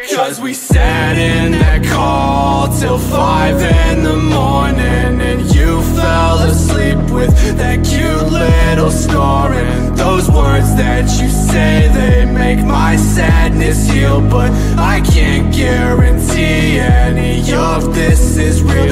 'Cause we sat in that call till 5 in the morning, and you fell asleep with that cute little snoring. Those words that you say, they make my sadness heal, but I can't guarantee any of this is real.